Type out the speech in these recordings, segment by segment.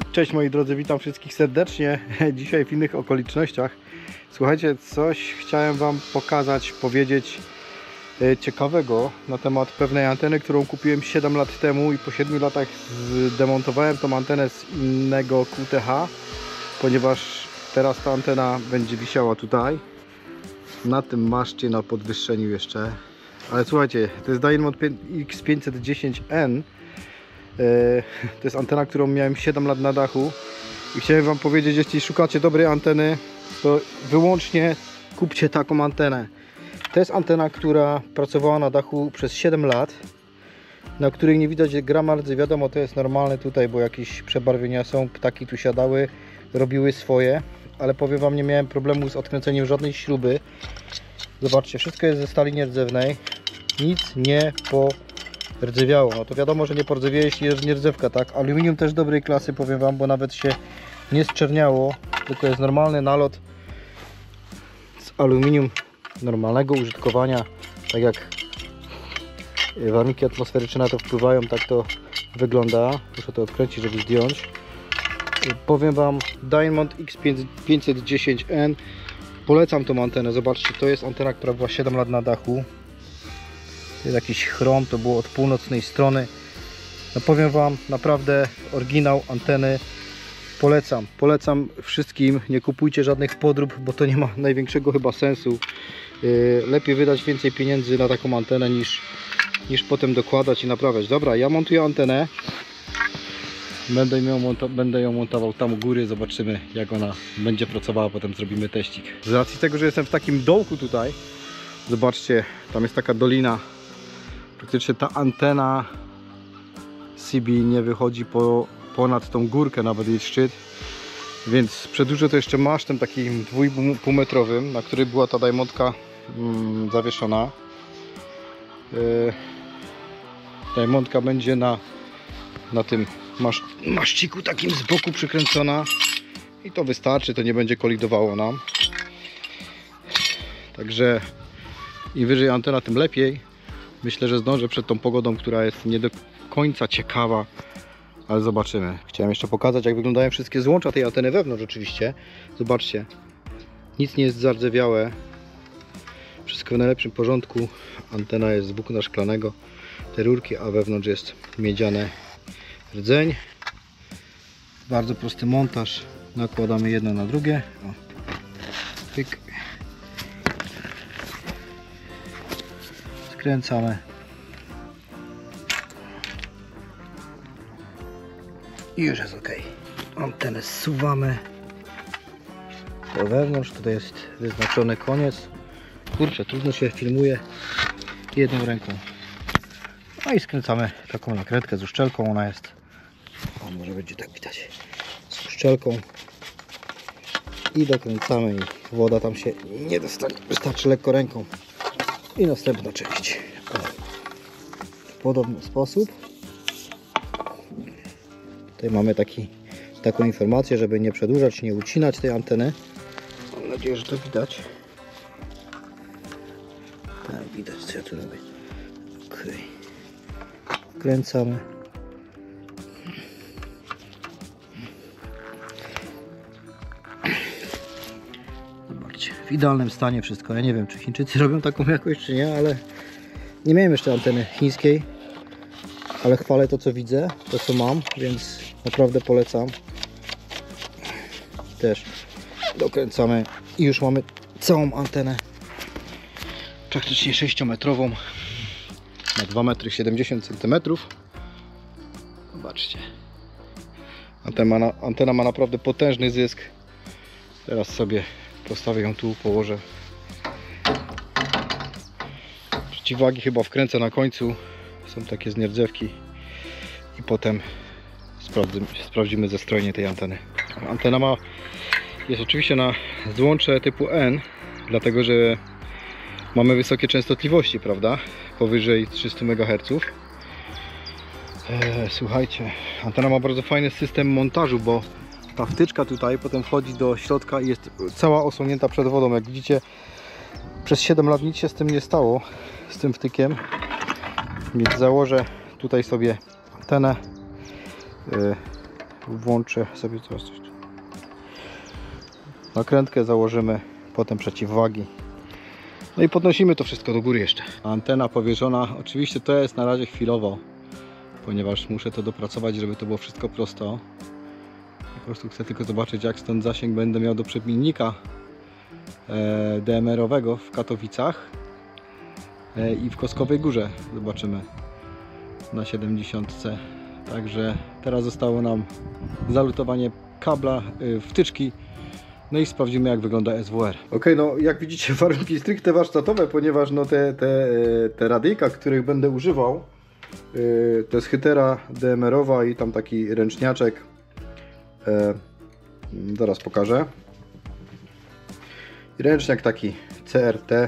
Cześć moi drodzy, witam wszystkich serdecznie. Dzisiaj w innych okolicznościach. Słuchajcie, coś chciałem wam pokazać, powiedzieć ciekawego na temat pewnej anteny, którą kupiłem 7 lat temu i po 7 latach zdemontowałem tą antenę z innego QTH, ponieważ teraz ta antena będzie wisiała tutaj na tym maszcie, na podwyższeniu jeszcze. Ale słuchajcie, to jest Dynmont X510N. To jest antena, którą miałem 7 lat na dachu i chciałem wam powiedzieć, jeśli szukacie dobrej anteny, to wyłącznie kupcie taką antenę. To jest antena, która pracowała na dachu przez 7 lat, na której nie widać gram rdzy. Wiadomo, to jest normalne tutaj, bo jakieś przebarwienia są, ptaki tu siadały, robiły swoje, ale powiem wam, nie miałem problemu z odkręceniem żadnej śruby. Zobaczcie, wszystko jest ze stali nierdzewnej, nic nie rdzewiało. No to wiadomo, że nie pordzewieje, jeśli jest nierdzewka, tak? Aluminium też dobrej klasy, powiem wam, bo nawet się nie zczerniało, tylko jest normalny nalot z aluminium normalnego użytkowania, tak jak warunki atmosferyczne na to wpływają, tak to wygląda. Muszę to odkręcić, żeby zdjąć. Powiem wam, Dynmont X510N, polecam tą antenę. Zobaczcie, to jest antena, która była 7 lat na dachu. To jest jakiś chrom, to było od północnej strony. No powiem wam, naprawdę oryginał anteny. Polecam wszystkim. Nie kupujcie żadnych podrób, bo to nie ma największego chyba sensu. Lepiej wydać więcej pieniędzy na taką antenę niż potem dokładać i naprawiać. Dobra, ja montuję antenę. Będę ją montował tam u góry. Zobaczymy, jak ona będzie pracowała. Potem zrobimy teścik. Z racji tego, że jestem w takim dołku tutaj, zobaczcie, tam jest taka dolina. Praktycznie ta antena CB nie wychodzi ponad tą górkę, nawet jej szczyt. Więc przedłużę to jeszcze masztem takim 2,5 metrowym, na który była ta Dynmontka zawieszona. Dynmontka będzie na tym maszciku takim z boku przykręcona. I to wystarczy, to nie będzie kolidowało nam. Także im wyżej antena, tym lepiej. Myślę, że zdążę przed tą pogodą, która jest nie do końca ciekawa, ale zobaczymy. Chciałem jeszcze pokazać, jak wyglądają wszystkie złącza tej anteny wewnątrz oczywiście. Zobaczcie, nic nie jest zardzewiałe. Wszystko w najlepszym porządku. Antena jest z włókna szklanego, te rurki, a wewnątrz jest miedziane rdzeń. Bardzo prosty montaż. Nakładamy jedno na drugie. O. Pyk. Skręcamy i już jest ok. Antenę zsuwamy do wewnątrz. Tutaj jest wyznaczony koniec. Kurczę, trudno się filmuje jedną ręką. No i skręcamy taką nakrętkę z uszczelką. Ona jest, o, może będzie tak widać, z uszczelką i dokręcamy i woda tam się nie dostanie. Wystarczy lekko ręką. I następna część. W podobny sposób. Tutaj mamy taką informację, żeby nie przedłużać, nie ucinać tej anteny. Mam nadzieję, że to widać. Tak, widać, co ja tu robię. Ok. Kręcamy. W idealnym stanie wszystko. Ja nie wiem, czy Chińczycy robią taką jakość, czy nie, ale nie miałem jeszcze anteny chińskiej, ale chwalę to, co widzę, to, co mam, więc naprawdę polecam. Też dokręcamy i już mamy całą antenę, praktycznie 6-metrową na 2,70 m. Zobaczcie, antena ma naprawdę potężny zysk. Teraz sobie postawię ją tu, położę. Przeciwwagi chyba wkręcę na końcu. Są takie znierdzewki. I potem sprawdzimy zestrojenie tej anteny. Antena jest oczywiście na złącze typu N, dlatego że mamy wysokie częstotliwości, prawda? Powyżej 300 MHz. Słuchajcie, antena ma bardzo fajny system montażu, bo ta wtyczka tutaj potem wchodzi do środka i jest cała osłonięta przed wodą. Jak widzicie, przez 7 lat nic się z tym nie stało, z tym wtykiem. Więc założę tutaj sobie antenę. Tu włączę sobie coś. Nakrętkę założymy, potem przeciwwagi. No i podnosimy to wszystko do góry jeszcze. Antena powierzona, oczywiście to jest na razie chwilowo, ponieważ muszę to dopracować, żeby to było wszystko prosto. Po prostu chcę tylko zobaczyć, jak stąd zasięg będę miał do przemiennika DMR-owego w Katowicach i w Koskowej Górze. Zobaczymy na 70. Także teraz zostało nam zalutowanie kabla, wtyczki. No i sprawdzimy, jak wygląda SWR. Ok, no jak widzicie, warunki stricte warsztatowe, ponieważ no te radyjka, których będę używał, to jest Hytera DMR-owa i tam taki ręczniaczek. Zaraz pokażę. Ręczniak taki CRT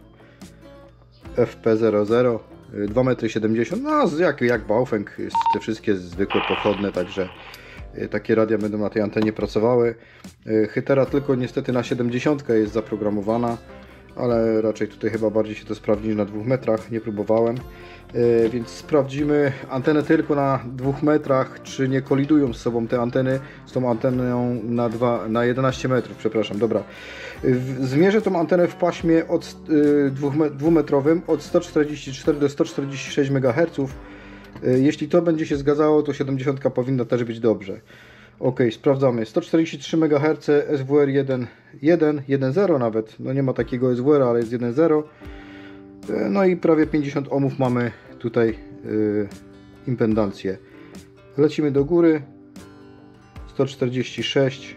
FP00, 2,70 m, no jak Baofeng, te wszystkie zwykłe, pochodne, także takie radia będą na tej antenie pracowały. Hytera tylko niestety na 70 jest zaprogramowana, ale raczej tutaj chyba bardziej się to sprawdzi niż na 2 metrach, nie próbowałem. Więc sprawdzimy antenę tylko na 2 metrach, czy nie kolidują z sobą te anteny z tą anteną na 11 metrów, przepraszam, dobra. Zmierzę tą antenę w paśmie od 2-metrowym od 144 do 146 MHz. Jeśli to będzie się zgadzało, to 70 powinna też być dobrze. Ok, sprawdzamy. 143 MHz, SWR 1.0 nawet. No nie ma takiego SWR, ale jest 1.0. No i prawie 50 ohmów mamy tutaj impedancję. Lecimy do góry. 146.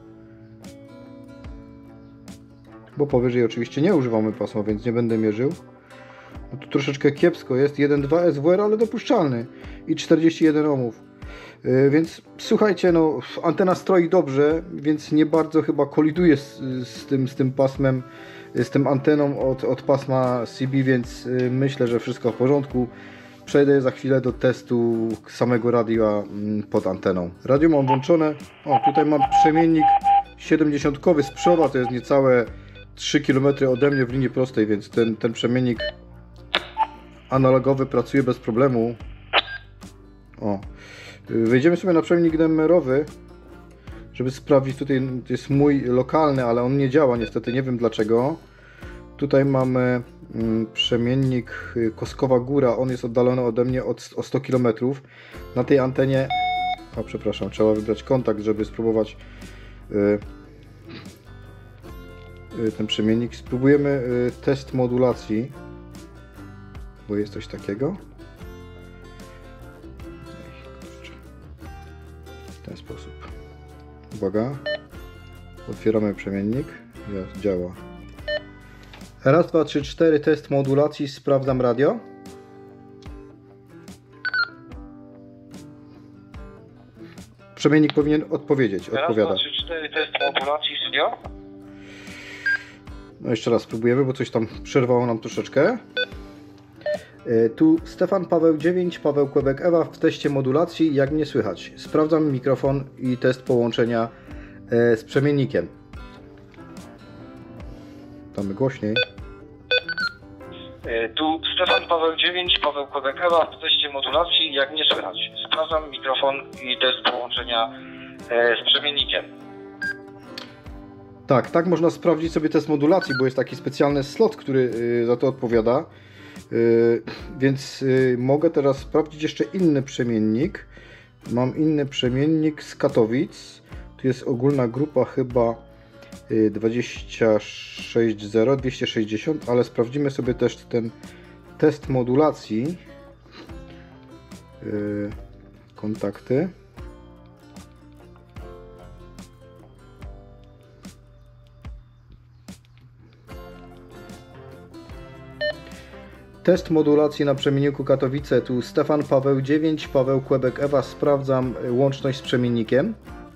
Bo powyżej oczywiście nie używamy pasma, więc nie będę mierzył. No tu troszeczkę kiepsko jest. 1.2 SWR, ale dopuszczalny. I 41 ohmów. Więc słuchajcie, no antena stroi dobrze, więc nie bardzo chyba koliduje z tym pasmem, z tym anteną od pasma CB, więc myślę, że wszystko w porządku. Przejdę za chwilę do testu samego radia pod anteną. Radio mam włączone. O, tutaj mam przemiennik 70-kowy z przodu, to jest niecałe 3 km ode mnie w linii prostej, więc ten przemiennik analogowy pracuje bez problemu. O. Wejdziemy sobie na przemiennik DMR-owy, żeby sprawdzić. Tutaj jest mój lokalny, ale on nie działa niestety, nie wiem dlaczego. Tutaj mamy przemiennik Koskowa Góra, on jest oddalony ode mnie o 100 km. Na tej antenie, o przepraszam, trzeba wybrać kontakt, żeby spróbować ten przemiennik. Spróbujemy test modulacji, bo jest coś takiego. W ten sposób. Uwaga. Otwieramy przemiennik. Działa. Raz, dwa, trzy, cztery. Test modulacji. Sprawdzam radio. Przemiennik powinien odpowiedzieć. Odpowiada. Raz, dwa, trzy, cztery. Test modulacji. Studio. No jeszcze raz spróbujemy, bo coś tam przerwało nam troszeczkę. Tu Stefan Paweł 9, Paweł Quebec Ewa w teście modulacji. Jak mnie słychać? Sprawdzam mikrofon i test połączenia z przemiennikiem. Damy głośniej. Tu Stefan Paweł 9, Paweł Quebec Ewa w teście modulacji. Jak mnie słychać? Sprawdzam mikrofon i test połączenia z przemiennikiem. Tak można sprawdzić sobie test modulacji, bo jest taki specjalny slot, który za to odpowiada. Więc mogę teraz sprawdzić jeszcze inny przemiennik. Mam inny przemiennik z Katowic. Tu jest ogólna grupa chyba 260, ale sprawdzimy sobie też ten test modulacji. Kontakty. Test modulacji na przemienniku Katowice. Tu Stefan Paweł 9, Paweł Quebec Ewa. Sprawdzam łączność z przemiennikiem.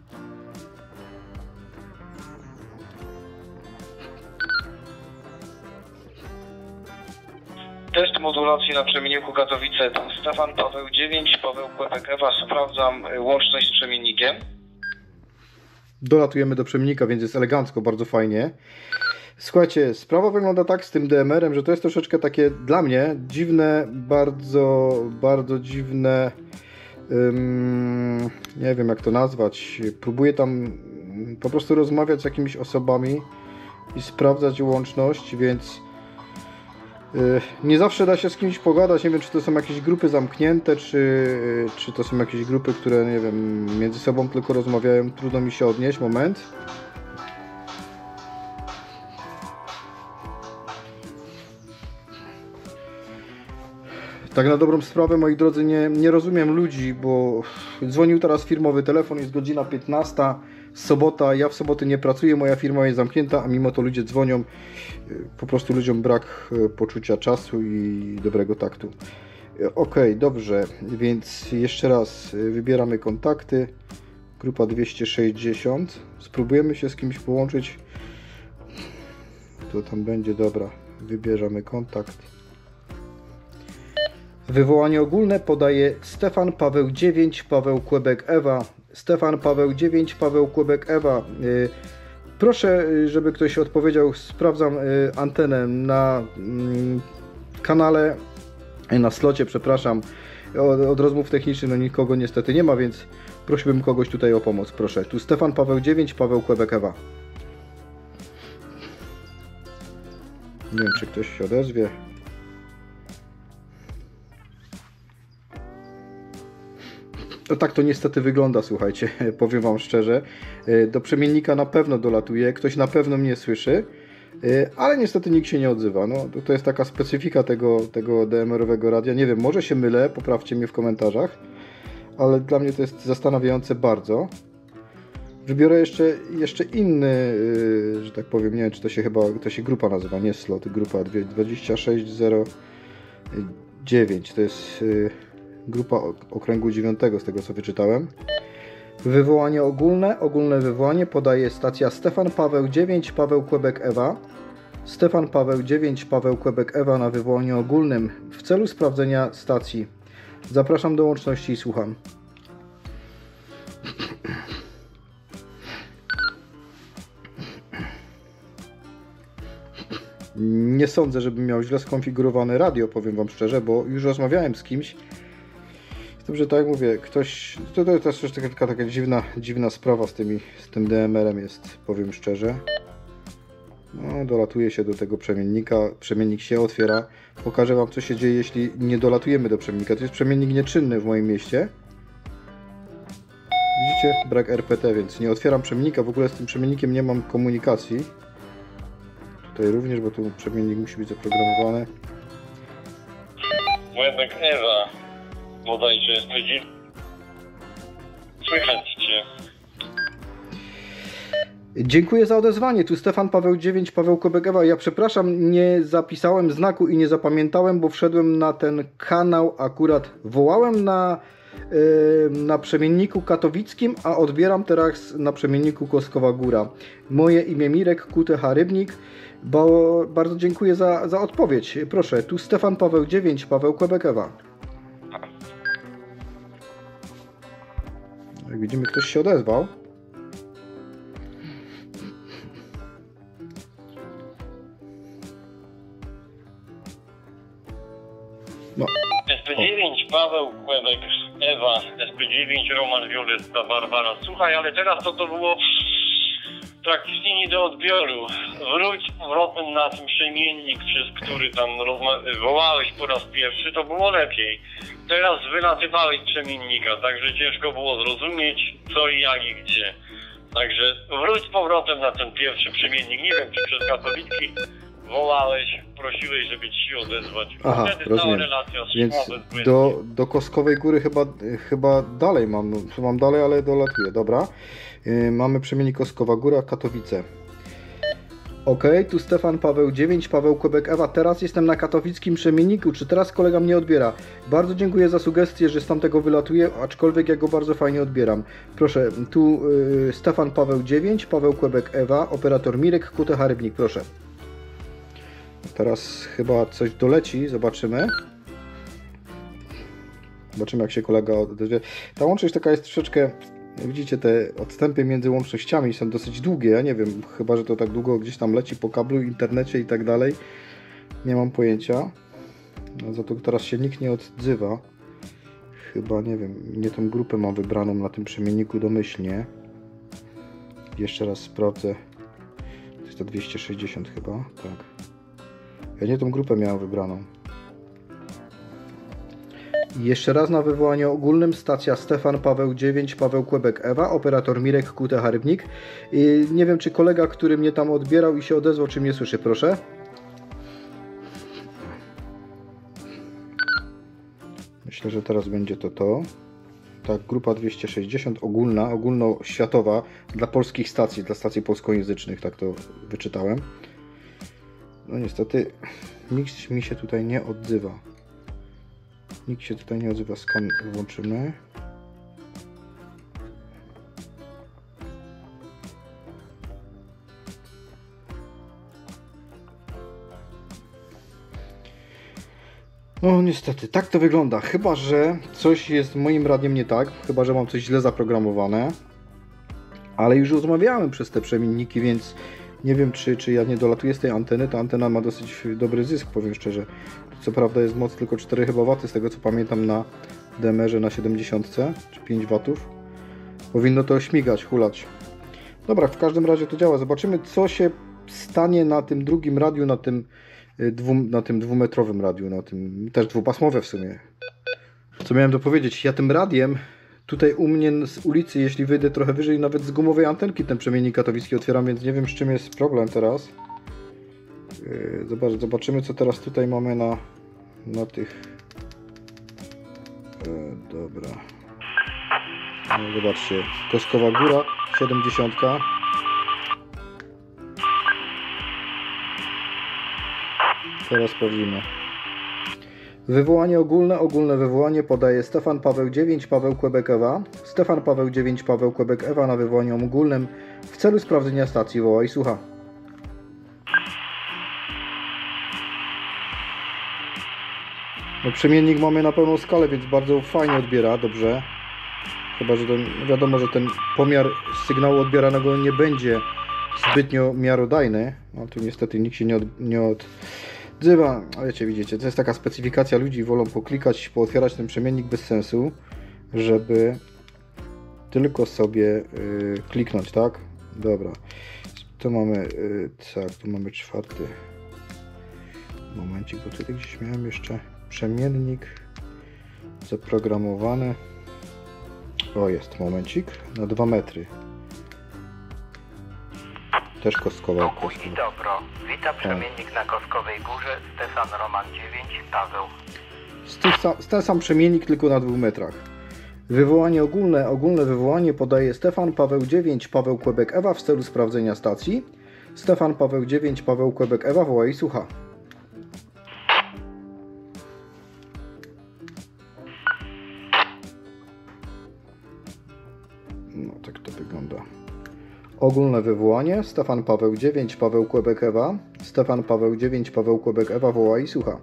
Test modulacji na przemienniku Katowice. Tu Stefan Paweł 9, Paweł Quebec Ewa. Sprawdzam łączność z przemiennikiem. Dolatujemy do przemiennika, więc jest elegancko, bardzo fajnie. Słuchajcie, sprawa wygląda tak z tym DMR-em, że to jest troszeczkę takie dla mnie dziwne, bardzo dziwne nie wiem jak to nazwać, próbuję tam po prostu rozmawiać z jakimiś osobami i sprawdzać łączność, więc nie zawsze da się z kimś pogadać. Nie wiem, czy to są jakieś grupy zamknięte, czy to są jakieś grupy, które, nie wiem, między sobą tylko rozmawiają. Trudno mi się odnieść. Moment. Tak na dobrą sprawę, moi drodzy, nie rozumiem ludzi, bo dzwonił teraz firmowy telefon, jest godzina 15, sobota, ja w soboty nie pracuję, moja firma jest zamknięta, a mimo to ludzie dzwonią. Po prostu ludziom brak poczucia czasu i dobrego taktu. Ok, dobrze, więc jeszcze raz wybieramy kontakty. Grupa 260. Spróbujemy się z kimś połączyć. To tam będzie, dobra. Wybierzemy kontakt. Wywołanie ogólne podaje Stefan Paweł 9, Paweł Kłebek Ewa. Stefan Paweł 9, Paweł Kłebek Ewa. Proszę, żeby ktoś odpowiedział. Sprawdzam antenę na kanale, na slocie, przepraszam. Od rozmów technicznych no nikogo niestety nie ma, więc prosiłbym kogoś tutaj o pomoc. Proszę. Tu Stefan Paweł 9, Paweł Kłebek Ewa. Nie wiem, czy ktoś się odezwie. No tak to niestety wygląda, słuchajcie, powiem wam szczerze. Do przemiennika na pewno dolatuje, ktoś na pewno mnie słyszy, ale niestety nikt się nie odzywa. No, to jest taka specyfika tego DMR-owego radia. Nie wiem, może się mylę, poprawcie mnie w komentarzach, ale dla mnie to jest zastanawiające bardzo. Wybiorę jeszcze inny, że tak powiem, nie wiem, czy to się grupa nazywa, nie slot, grupa 2609, to jest grupa okręgu 9, z tego co wyczytałem. Wywołanie ogólne wywołanie podaje stacja Stefan Paweł 9, Paweł Kłebek Ewa. Stefan Paweł 9, Paweł Kłebek Ewa na wywołaniu ogólnym w celu sprawdzenia stacji. Zapraszam do łączności i słucham. Nie sądzę, żebym miał źle skonfigurowane radio, powiem wam szczerze, bo już rozmawiałem z kimś. Dobrze, tak jak mówię, ktoś... To też taka dziwna sprawa z tym DMR-em jest, powiem szczerze. No, dolatuje się do tego przemiennika, przemiennik się otwiera. Pokażę wam, co się dzieje, jeśli nie dolatujemy do przemiennika. To jest przemiennik nieczynny w moim mieście. Widzicie? Brak RPT, więc nie otwieram przemiennika. W ogóle z tym przemiennikiem nie mam komunikacji. Tutaj również, bo tu przemiennik musi być zaprogramowany. Kłebek Ewa. Bodajże będzie. Słychać Cię. Dziękuję za odezwanie. Tu Stefan Paweł 9, Paweł Kłebek Ewa. Ja przepraszam, nie zapisałem znaku i nie zapamiętałem, bo wszedłem na ten kanał akurat. Wołałem na przemienniku katowickim, a odbieram teraz na przemienniku Koskowa Góra. Moje imię Mirek, QTH Rybnik. Bardzo dziękuję za odpowiedź. Proszę, tu Stefan Paweł 9, Paweł Kłebek Ewa. Jak widzimy, ktoś się odezwał. No. SP9 Paweł Kłebek Ewa, SP9 Roman Wioletta Barbara. Słuchaj, ale teraz to było praktycznie nie do odbioru. Wróć z powrotem na ten przemiennik, przez który tam wołałeś po raz pierwszy, to było lepiej. Teraz wylatywałeś z przemiennika, także ciężko było zrozumieć co i jak i gdzie. Także wróć z powrotem na ten pierwszy przemiennik. Nie wiem, czy przez Katowicki wołałeś, prosiłeś, żeby ci się odezwać. Aha, wtedy rozumiem. cała relacja Więc do Koskowej Góry chyba dalej mam dalej, ale dolatuję. Dobra. Mamy przemiennik Koskowa Góra, Katowice. Ok, tu Stefan Paweł 9, Paweł Kłebek Ewa. Teraz jestem na katowickim przemienniku. Czy teraz kolega mnie odbiera? Bardzo dziękuję za sugestię, że z tamtego wylatuję, aczkolwiek ja go bardzo fajnie odbieram. Proszę, tu Stefan Paweł 9, Paweł Kłebek Ewa, operator Mirek, QTH Rybnik, proszę. Teraz chyba coś doleci, zobaczymy. Zobaczymy, jak się kolega odezwie. Ta łączność taka jest troszeczkę... Widzicie, te odstępy między łącznościami są dosyć długie. Ja nie wiem, chyba że to tak długo gdzieś tam leci po kablu, internecie i tak dalej. Nie mam pojęcia. No, za to teraz się nikt nie odzywa. chyba, nie wiem, nie tą grupę mam wybraną na tym przemienniku domyślnie. Jeszcze raz sprawdzę. To jest to 260 chyba, tak. Ja nie tą grupę miałem wybraną. I jeszcze raz na wywołanie ogólnym stacja Stefan Paweł 9 Paweł Quebec Ewa, operator Mirek Kutecha Rybnik. I nie wiem, czy kolega, który mnie tam odbierał i się odezwał, czy mnie słyszy, proszę. Myślę, że teraz będzie to. Tak, grupa 260, ogólnoświatowa dla polskich stacji, dla stacji polskojęzycznych, tak to wyczytałem. No niestety nikt mi się tutaj nie odzywa. Skąd włączymy? No niestety, tak to wygląda. Chyba że coś jest z moim radiem nie tak. Chyba że mam coś źle zaprogramowane. Ale już rozmawiałem przez te przemienniki, więc nie wiem, czy ja nie dolatuję z tej anteny. Ta antena ma dosyć dobry zysk, powiem szczerze. Co prawda jest moc tylko 4 chyba W, z tego co pamiętam na DMR-ze na 70, czy 5 W. Powinno to śmigać, hulać. Dobra, w każdym razie to działa. Zobaczymy, co się stanie na tym drugim radiu, na tym dwumetrowym radiu, na tym też dwupasmowe w sumie. Co miałem dopowiedzieć? Ja tym radiem tutaj u mnie z ulicy, jeśli wyjdę trochę wyżej, nawet z gumowej antenki ten przemiennik katowicki otwieram, więc nie wiem, z czym jest problem teraz. Zobaczymy, co teraz tutaj mamy na tych... Dobra. No, zobaczcie, Koskowa Góra, 70. Teraz sprawdzimy. Wywołanie ogólne wywołanie podaje Stefan Paweł 9 Paweł Quebec Ewa. Stefan Paweł 9 Paweł Quebec Ewa na wywołaniu ogólnym w celu sprawdzenia stacji woła i słucha. No, przemiennik mamy na pełną skalę, więc bardzo fajnie odbiera, dobrze. Chyba że wiadomo, że ten pomiar sygnału odbieranego nie będzie zbytnio miarodajny. No tu niestety nikt się nie odzywa. A widzicie, to jest taka specyfikacja ludzi, wolą poklikać, pootwierać ten przemiennik bez sensu, żeby tylko sobie kliknąć, tak? Dobra. Tu mamy, tu mamy 4. Momencik, bo tutaj gdzieś miałem jeszcze przemiennik zaprogramowany. O, jest, momencik, na 2 metry. Też Kostkowa. Pokój i dobro. Witam przemiennik na Koskowej Górze, Stefan Roman 9, Paweł. Ten sam przemiennik, tylko na 2 metrach. Wywołanie ogólne wywołanie podaje Stefan Paweł 9 Paweł Quebec Ewa w celu sprawdzenia stacji. Stefan Paweł 9 Paweł Quebec Ewa woła i słucha. No tak to wygląda. Ogólne wywołanie Stefan Paweł 9 Paweł Quebec Ewa. Stefan Paweł 9 Paweł Quebec Ewa woła i słucha.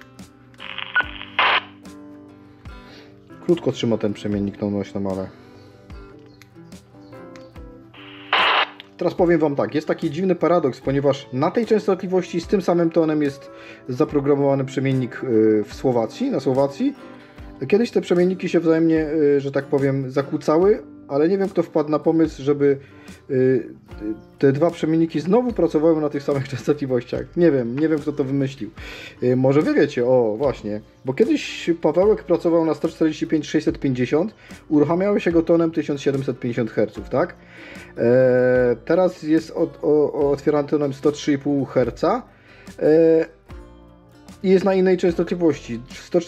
Krótko trzyma ten przemiennik nośną, ale... Teraz powiem Wam tak, jest taki dziwny paradoks, ponieważ na tej częstotliwości z tym samym tonem jest zaprogramowany przemiennik w Słowacji, na Słowacji. Kiedyś te przemienniki się wzajemnie, że tak powiem, zakłócały, ale nie wiem, kto wpadł na pomysł, żeby te dwa przemienniki znowu pracowały na tych samych częstotliwościach. Nie wiem, kto to wymyślił. Może wy wiecie, o właśnie, bo kiedyś Pawełek pracował na 145-650, uruchamiały się go tonem 1750 Hz, tak? Teraz jest otwierany tonem 103,5 Hz i jest na innej częstotliwości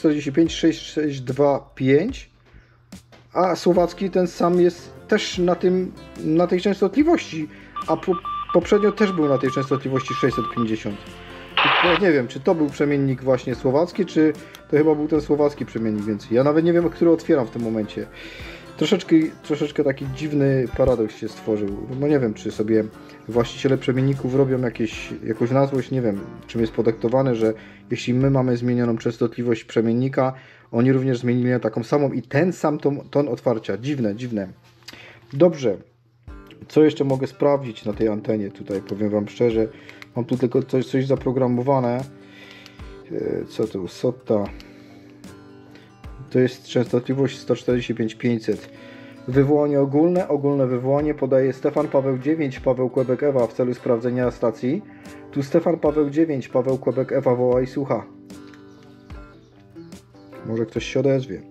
145-662,5, a słowacki ten sam jest też na tej częstotliwości, a poprzednio też był na tej częstotliwości 650. Ja nie wiem, czy to był przemiennik właśnie słowacki, czy to chyba był ten słowacki przemiennik, więc ja nawet nie wiem, który otwieram w tym momencie. Troszeczkę taki dziwny paradoks się stworzył. No nie wiem, czy sobie właściciele przemienników robią jakąś nazwość, nie wiem, czym jest podyktowane, że jeśli my mamy zmienioną częstotliwość przemiennika, oni również zmienili na taką samą i ten sam ton otwarcia. Dziwne. Dobrze. Co jeszcze mogę sprawdzić na tej antenie? Tutaj powiem Wam szczerze, mam tu tylko coś zaprogramowane. Co tu? SOTA. To jest częstotliwość 145-500. Wywołanie ogólne. Ogólne wywołanie podaje Stefan Paweł 9, Paweł Quebec Ewa w celu sprawdzenia stacji. Tu Stefan Paweł 9, Paweł Quebec Ewa woła i słucha. Może ktoś się odezwie.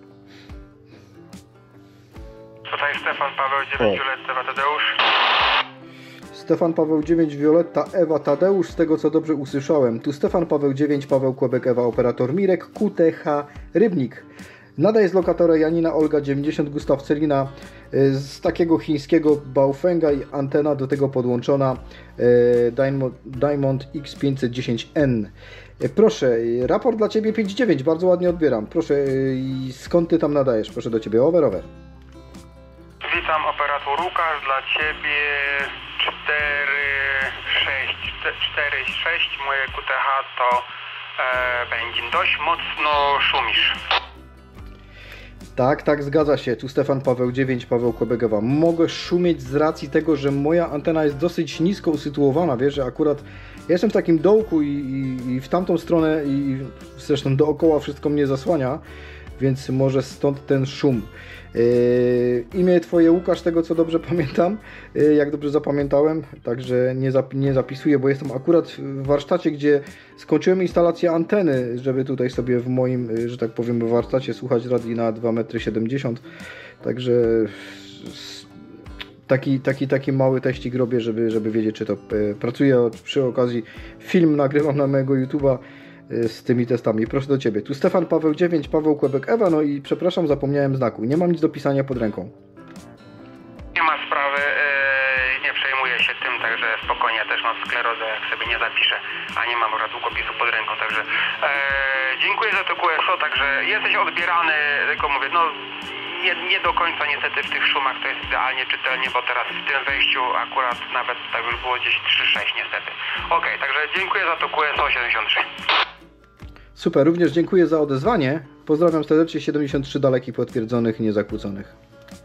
Tutaj Stefan Paweł 9, Violetta Ewa Tadeusz. Stefan Paweł 9, Violetta Ewa Tadeusz, z tego co dobrze usłyszałem. Tu Stefan Paweł 9, Paweł Quebec Ewa, operator Mirek, QTH Rybnik. Nadaje z lokatora Janina Olga 90 Gustaw Celina z takiego chińskiego Baofenga i antena do tego podłączona Diamond X510N. Proszę, raport dla Ciebie 5.9, bardzo ładnie odbieram. Proszę, skąd Ty tam nadajesz? Proszę do Ciebie, over. Witam, operator Łukasz, dla Ciebie 4.6. Moje QTH to będzie dość mocno szumisz. Tak, zgadza się. Tu Stefan Paweł 9, Paweł Quebec Ewa. Mogę szumieć z racji tego, że moja antena jest dosyć nisko usytuowana, wiesz, że akurat ja jestem w takim dołku i w tamtą stronę i zresztą dookoła wszystko mnie zasłania, więc może stąd ten szum. Imię Twoje Łukasz, tego co dobrze pamiętam, jak dobrze zapamiętałem, także nie zapisuję, bo jestem akurat w warsztacie, gdzie skończyłem instalację anteny, żeby tutaj sobie w moim, że tak powiem, warsztacie słuchać radii na 2,70 m, także taki mały teścik robię, żeby wiedzieć, czy to pracuję. Przy okazji film nagrywam na mojego YouTube'a z tymi testami. Proszę do Ciebie. Tu Stefan Paweł 9, Paweł Quebec Ewa, no i przepraszam, zapomniałem znaku. Nie mam nic do pisania pod ręką. Nie ma sprawy, nie przejmuję się tym, także spokojnie, ja też mam sklerozę, jak sobie nie zapiszę, a nie mam akurat długopisu pod ręką, także dziękuję za to QSO, także jesteś odbierany, tylko mówię, no nie do końca niestety w tych szumach to jest idealnie czytelnie, bo teraz w tym wejściu akurat nawet tak już było gdzieś 3.6 niestety. Okej, także dziękuję za to QSO 73. Super, również dziękuję za odezwanie. Pozdrawiam serdecznie, 73 dalekich potwierdzonych, niezakłóconych.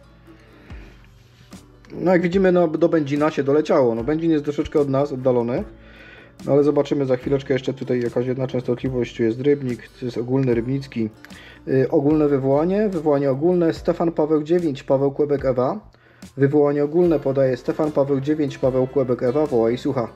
No jak widzimy, no, do Będzina się doleciało. No, Będzin jest troszeczkę od nas oddalony, no, ale zobaczymy za chwileczkę jeszcze tutaj jakaś jedna częstotliwość. Tu jest Rybnik, to jest ogólny Rybnicki. Ogólne wywołanie, wywołanie ogólne Stefan Paweł 9, Paweł Quebec Ewa. Wywołanie ogólne podaje Stefan Paweł 9, Paweł Quebec Ewa, woła i słucha.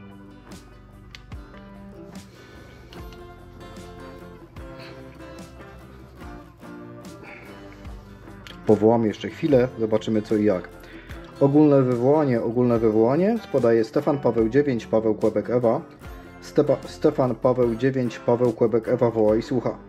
Powołamy jeszcze chwilę, zobaczymy co i jak. Ogólne wywołanie podaje Stefan Paweł 9, Paweł Quebec Ewa. Stefan Paweł 9, Paweł Quebec Ewa, woła i słucha.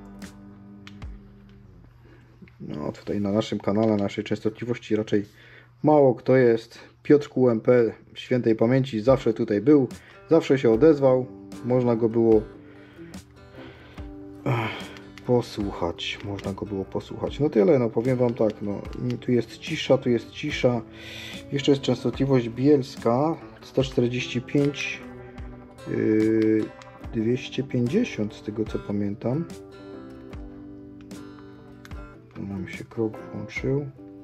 No tutaj na naszym kanale, naszej częstotliwości raczej mało kto jest. Piotr QMP świętej pamięci zawsze tutaj był, zawsze się odezwał, można go było posłuchać, no tyle, no powiem Wam tak, no tu jest cisza, jeszcze jest częstotliwość bielska 145 250 z tego co pamiętam. Tu nam się krok włączył.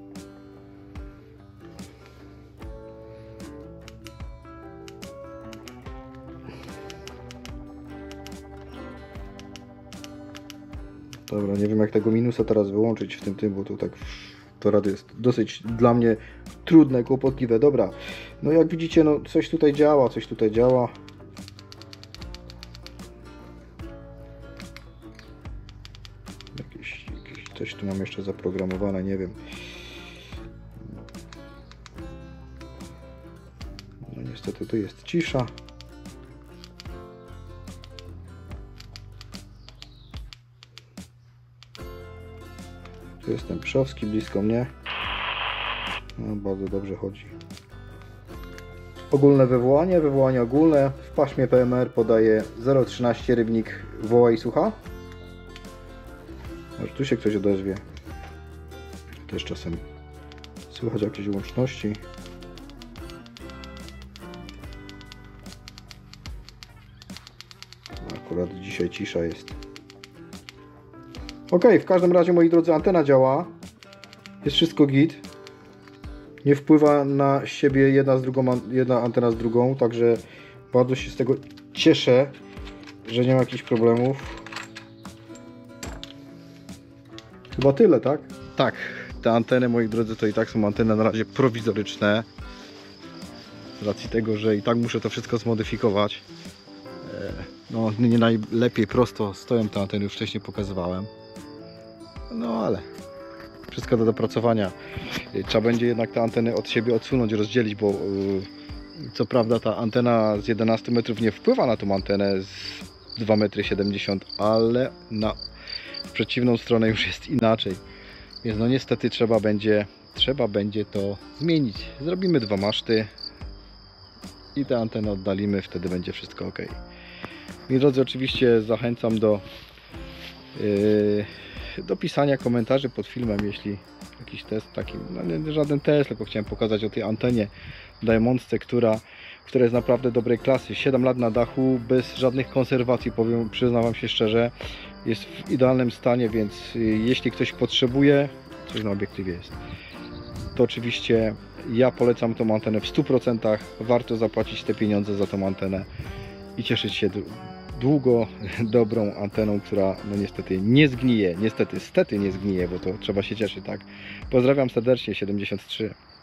Dobra, nie wiem jak tego minusa teraz wyłączyć w tym, bo to tak to rady jest dosyć dla mnie trudne, kłopotliwe. Dobra, no jak widzicie, no coś tutaj działa, Jakieś coś tu mam jeszcze zaprogramowane, nie wiem. No niestety tu jest cisza. Tu jest ten Pszowski blisko mnie. No, bardzo dobrze chodzi. Ogólne wywołanie ogólne. W paśmie PMR podaje 013 Rybnik, woła i słucha. Może tu się ktoś odezwie. Też czasem słychać jakieś łączności. Akurat dzisiaj cisza jest. Ok, w każdym razie moi drodzy, antena działa. Jest wszystko git. Nie wpływa na siebie jedna antena z drugą, także bardzo się z tego cieszę, że nie ma jakichś problemów. Chyba tyle, tak? Tak, te anteny, moi drodzy, to i tak są anteny na razie prowizoryczne. Z racji tego, że i tak muszę to wszystko zmodyfikować. No, nie najlepiej prosto stoją te anteny, już wcześniej pokazywałem. No ale wszystko do dopracowania. Trzeba będzie jednak te anteny od siebie odsunąć, rozdzielić, bo co prawda ta antena z 11 metrów nie wpływa na tą antenę z 2,70 m, ale w przeciwną stronę już jest inaczej. Więc no niestety trzeba będzie to zmienić. Zrobimy 2 maszty i tę antenę oddalimy, wtedy będzie wszystko ok. Moi drodzy, oczywiście zachęcam do pisania komentarzy pod filmem, jeśli jakiś test taki, no nie żaden test, tylko chciałem pokazać o tej antenie Diamondce, która jest naprawdę dobrej klasy. 7 lat na dachu, bez żadnych konserwacji, przyznam wam się szczerze, jest w idealnym stanie, więc jeśli ktoś potrzebuje, coś na obiektywie jest, to oczywiście ja polecam tą antenę w 100%, warto zapłacić te pieniądze za tą antenę i cieszyć się długo dobrą anteną, która no niestety nie zgnije, niestety nie zgnije, bo to trzeba się cieszyć, tak? Pozdrawiam serdecznie, 73.